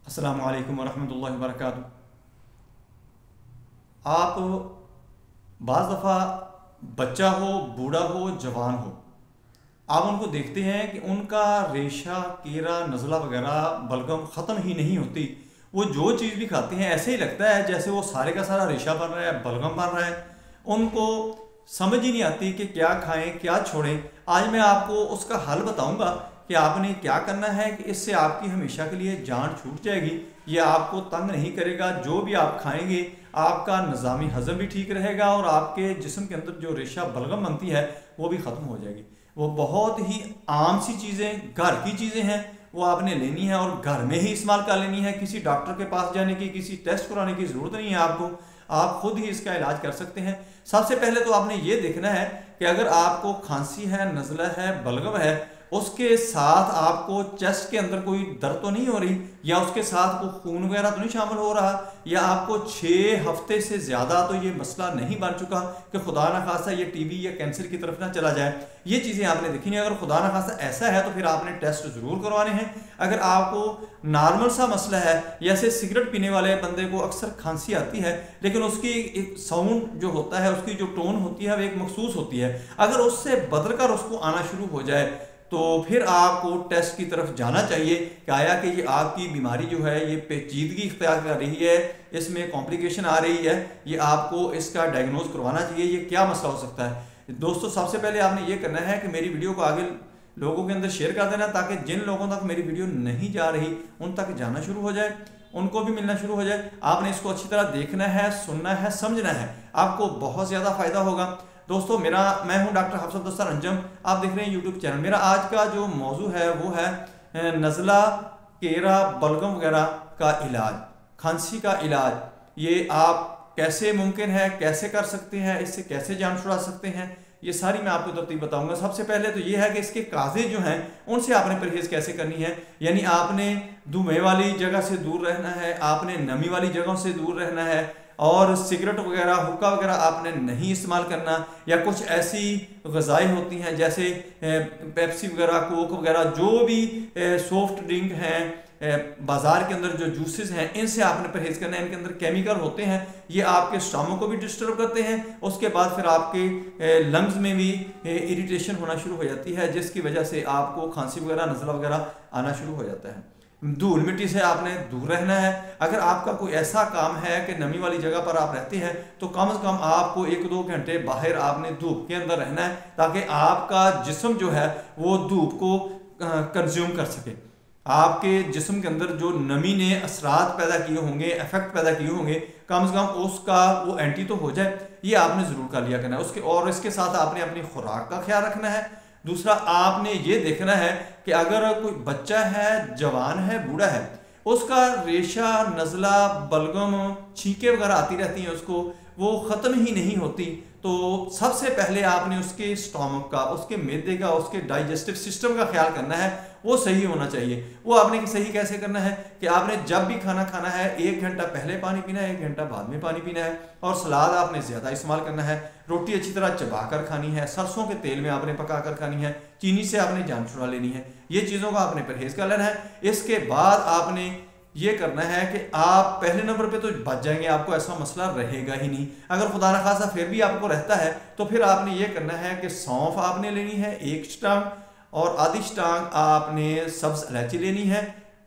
अस्सलामु अलैकुम वरहमतुल्लाहि वबरकातुहू। आप बाज़ दफ़ा बच्चा हो, बूढ़ा हो, जवान हो, आप उनको देखते हैं कि उनका रेशा, कीड़ा, नज़ला वगैरह बलगम ख़त्म ही नहीं होती। वो जो चीज़ भी खाते हैं ऐसे ही लगता है जैसे वो सारे का सारा रेशा बन रहा है, बलगम बन रहा है। उनको समझ ही नहीं आती कि क्या खाएं, क्या छोड़ें। आज मैं आपको उसका हल बताऊंगा कि आपने क्या करना है कि इससे आपकी हमेशा के लिए जान छूट जाएगी। ये आपको तंग नहीं करेगा। जो भी आप खाएंगे आपका निज़ामी हज़म भी ठीक रहेगा और आपके जिस्म के अंदर जो रेशा बलगम बनती है वो भी ख़त्म हो जाएगी। वो बहुत ही आम सी चीज़ें, घर की चीज़ें हैं, वो आपने लेनी है और घर में ही इस्तेमाल कर लेनी है। किसी डॉक्टर के पास जाने की, किसी टेस्ट कराने की ज़रूरत नहीं है आपको। आप खुद ही इसका इलाज कर सकते हैं। सबसे पहले तो आपने ये देखना है कि अगर आपको खांसी है, नज़ला है, बलगम है, उसके साथ आपको चेस्ट के अंदर कोई दर्द तो नहीं हो रही, या उसके साथ कोई खून वगैरह तो नहीं शामिल हो रहा, या आपको 6 हफ्ते से ज़्यादा तो ये मसला नहीं बन चुका कि खुदा न खासा ये टीबी या कैंसर की तरफ ना चला जाए। ये चीज़ें आपने देखी नहीं। अगर खुदा न खासा ऐसा है तो फिर आपने टेस्ट ज़रूर करवाने हैं। अगर आपको नॉर्मल सा मसला है, जैसे सिगरेट पीने वाले बंदे को अक्सर खांसी आती है लेकिन उसकी एक साउंड जो होता है, उसकी जो टोन होती है वो एक मखसूस होती है, अगर उससे बदलकर उसको आना शुरू हो जाए तो फिर आपको टेस्ट की तरफ जाना चाहिए कि आया कि ये आपकी बीमारी जो है ये पेचीदगी इख्तियार कर रही है, इसमें कॉम्प्लिकेशन आ रही है, ये आपको इसका डायग्नोज करवाना चाहिए। ये क्या मसला हो सकता है। दोस्तों, सबसे पहले आपने ये करना है कि मेरी वीडियो को आगे लोगों के अंदर शेयर कर देना, ताकि जिन लोगों तक मेरी वीडियो नहीं जा रही उन तक जाना शुरू हो जाए, उनको भी मिलना शुरू हो जाए। आपने इसको अच्छी तरह देखना है, सुनना है, समझना है, आपको बहुत ज़्यादा फ़ायदा होगा। दोस्तों, मैं हूं डॉक्टर हफसत दस्तार अंजम। आप देख रहे हैं यूट्यूब चैनल। मेरा आज का जो मौजू है वो है नज़ला, केरा, बलगम वगैरह का इलाज, खांसी का इलाज। ये आप कैसे मुमकिन है, कैसे कर सकते हैं, इससे कैसे जान छुड़ा सकते हैं, ये सारी मैं आपको तरतीब बताऊंगा। सबसे पहले तो ये है कि इसके काजे जो हैं उनसे आपने परहेज़ कैसे करनी है। यानी आपने धुएं वाली जगह से दूर रहना है, आपने नमी वाली जगहों से दूर रहना है, और सिगरेट वगैरह, हुक्का वगैरह आपने नहीं इस्तेमाल करना। या कुछ ऐसी ग़िज़ाएँ होती हैं जैसे पेप्सी वगैरह, कोक वगैरह, जो भी सॉफ्ट ड्रिंक हैं, बाज़ार के अंदर जो जूसेस हैं, इनसे आपने परहेज़ करना है। इनके अंदर केमिकल होते हैं, ये आपके स्टमक को भी डिस्टर्ब करते हैं। उसके बाद फिर आपके लंग्स में भी इरिटेशन होना शुरू हो जाती है, जिसकी वजह से आपको खांसी वगैरह, नज़ला वगैरह आना शुरू हो जाता है। धूल मिट्टी से आपने दूर रहना है। अगर आपका कोई ऐसा काम है कि नमी वाली जगह पर आप रहते हैं तो कम से कम आपको 1-2 घंटे बाहर आपने धूप के अंदर रहना है, ताकि आपका जिस्म जो है वो धूप को कंज्यूम कर सके। आपके जिस्म के अंदर जो नमी ने असरात पैदा किए होंगे, इफेक्ट पैदा किए होंगे, कम से कम उसका वो एंटी तो हो जाए। ये आपने ज़रूर कर लिया करना है उसके। और इसके साथ आपने अपनी खुराक का ख्याल रखना है। दूसरा, आपने ये देखना है कि अगर कोई बच्चा है, जवान है, बूढ़ा है, उसका रेशा, नज़ला, बलगम, छींके वगैरह आती रहती हैं, उसको वो ख़त्म ही नहीं होती, तो सबसे पहले आपने उसके स्टमक का, उसके मैदे का, उसके डाइजेस्टिव सिस्टम का ख्याल करना है। वो सही होना चाहिए। वो आपने सही कैसे करना है कि आपने जब भी खाना खाना है 1 घंटा पहले पानी पीना है, 1 घंटा बाद में पानी पीना है, और सलाद आपने ज़्यादा इस्तेमाल करना है। रोटी अच्छी तरह चबा कर खानी है, सरसों के तेल में आपने पका कर खानी है, चीनी से आपने जान छुड़ा लेनी है। ये चीज़ों का आपने परहेज़ कर लेना है। इसके बाद आपने ये करना है कि आप पहले नंबर पे तो बच जाएंगे, आपको ऐसा मसला रहेगा ही नहीं। अगर खुदा न खासा फिर भी आपको रहता है तो फिर आपने ये करना है कि सौंफ आपने लेनी है 1 स्टांग, और आधी स्टांग आपने सब्ज़ इलायची लेनी है,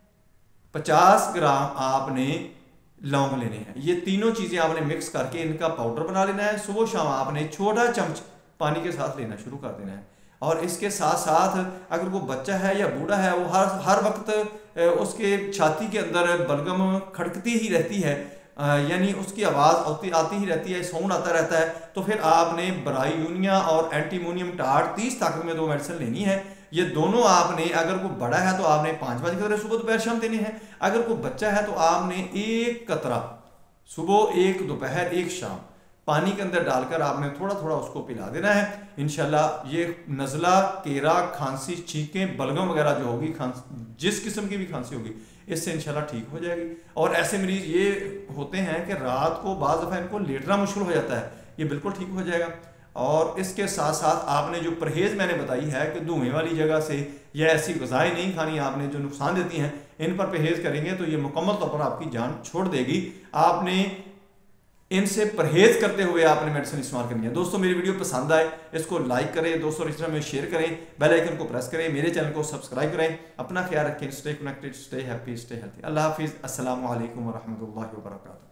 50 ग्राम आपने लौंग लेने हैं। ये तीनों चीज़ें आपने मिक्स करके इनका पाउडर बना लेना है। सुबह शाम आपने छोटा चम्मच पानी के साथ लेना शुरू कर देना है। और इसके साथ साथ अगर वो बच्चा है या बूढ़ा है, वो हर वक्त उसके छाती के अंदर बलगम खड़कती ही रहती है, यानी उसकी आवाज़ आती ही रहती है, साउंड आता रहता है, तो फिर आपने ब्रायूनिया और एंटीमोनियम टार्ट 30 ताकत में 2 मेडिसिन लेनी है। ये दोनों आपने, अगर कोई बड़ा है तो आपने 5-5 कतरे सुबह दोपहर शाम देने हैं। अगर कोई बच्चा है तो आपने 1 कतरा सुबह, 1 दोपहर, 1 शाम पानी के अंदर डालकर आपने थोड़ा थोड़ा उसको पिला देना है। इंशाल्लाह ये नज़ला, केरा, खांसी, छींकें, बलगम वगैरह जो होगी, जिस किस्म की भी खांसी होगी, इससे इंशाल्लाह ठीक हो जाएगी। और ऐसे मरीज ये होते हैं कि रात को बाज़ दफ़ा इनको लेटना मुश्किल हो जाता है, ये बिल्कुल ठीक हो जाएगा। और इसके साथ साथ आपने जो परहेज़ मैंने बताई है कि धुएँ वाली जगह से या ऐसी ग़िज़ाएँ नहीं खानी आपने जो नुकसान देती हैं, इन पर परहेज़ करेंगे तो ये मुकम्मल तौर पर आपकी जान छोड़ देगी। आपने इनसे परहेज़ करते हुए आपने मेडिसिन इस्तेमाल करनी है। दोस्तों मेरी वीडियो पसंद आए इसको लाइक करें, दोस्तों रिश्तेदारों में शेयर करें, बेल आइकन को प्रेस करें, मेरे चैनल को सब्सक्राइब करें। अपना ख्याल रखें, stay connected, stay happy, stay healthy. अल्लाह हाफिज़। अस्सलामु अलैकुम व रहमतुल्लाहि व बरकातुहू।